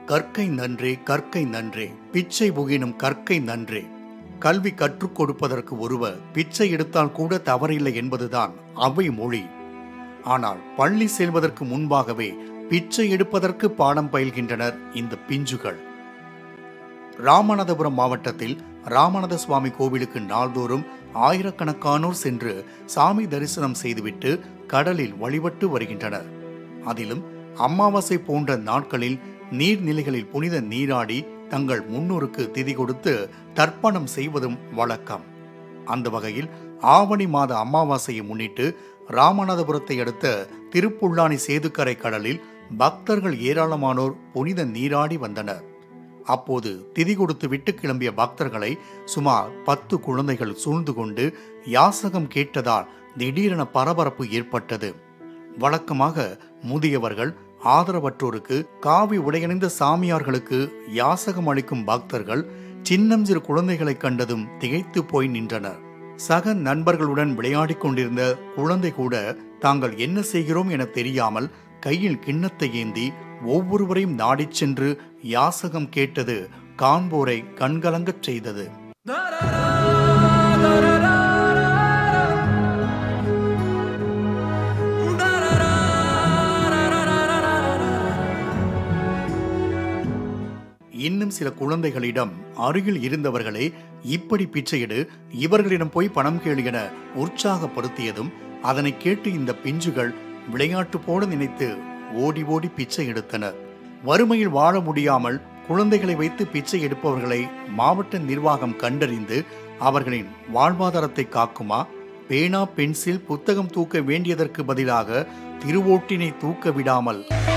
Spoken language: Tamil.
கற்கை நன்றே கற்கை நன்றே பிச்சை புகினும் கற்கை நன்றே. கல்வி கற்றுக் கொடுப்பதற்கு ஒருவர் பிச்சை எடுத்தால் கூட தவறில்லை என்பதுதான் அவை மொழி. ஆனால் பள்ளி செல்வதற்கு முன்பாகவே பிச்சை எடுப்பதற்கு பாடம் பயில்கின்றனர் இந்த பிஞ்சுகள். ராமநாதபுரம் மாவட்டத்தில் ராமநாத சுவாமி கோவிலுக்கு நாள்தோறும் ஆயிரக்கணக்கானோர் சென்று சாமி தரிசனம் செய்துவிட்டு கடலில் வழிபட்டு வருகின்றனர். அதிலும் அமாவாசை போன்ற நாட்களில் நீர்நிலைகளில் புனித நீராடி தங்கள் முன்னோருக்கு திதி கொடுத்து தர்ப்பணம் செய்வதும் வழக்கம். அந்த வகையில் ஆவணி மாத அமாவாசையை முன்னிட்டு ராமநாதபுரத்தை அடுத்த திருப்புல்லானி சேதுக்கரை கடலில் பக்தர்கள் ஏராளமானோர் புனித நீராடி வந்தனர். அப்போது திதி கொடுத்து விட்டு கிளம்பிய பக்தர்களை சுமார் 10 குழந்தைகள் சூழ்ந்து கொண்டு யாசகம் கேட்டதால் திடீரென பரபரப்பு ஏற்பட்டது. வழக்கமாக முதியவர்கள், ஆதரவற்றோருக்கு, காவி உடையணிந்த சாமியார்களுக்கு யாசகம் அளிக்கும் பக்தர்கள் சின்னஞ்சிறு குழந்தைகளை கண்டதும் திகைத்து போய் நின்றனர். சக நண்பர்களுடன் விளையாடிக் கொண்டிருந்த குழந்தை கூட தாங்கள் என்ன செய்கிறோம் என தெரியாமல் கையில் கிண்ணத்தை ஏந்தி ஒவ்வொருவரையும் நாடிச் சென்று யாசகம் கேட்டது காண்போரை கண்கலங்கச் செய்தது. இன்னும் சில குழந்தைகளிடம் அருகில் இருந்தவர்களே இப்படி பிச்சையிடு, இவர்களிடம் போய் பணம் கேளு என உற்சாகப்படுத்தியதும் அதனை கேட்டு இந்த பிஞ்சுகள் விளையாட்டு போல நினைத்து ஓடி ஓடி பிச்சை எடுத்தனர். வறுமையில் வாழ முடியாமல் குழந்தைகளை வைத்து பிச்சை எடுப்பவர்களை மாவட்ட நிர்வாகம் கண்டறிந்து அவர்களின் வாழ்வாதாரத்தை காக்குமா, பேனா பென்சில் புத்தகம் தூக்க வேண்டியதற்கு பதிலாக திருவோட்டினை தூக்க விடாமல்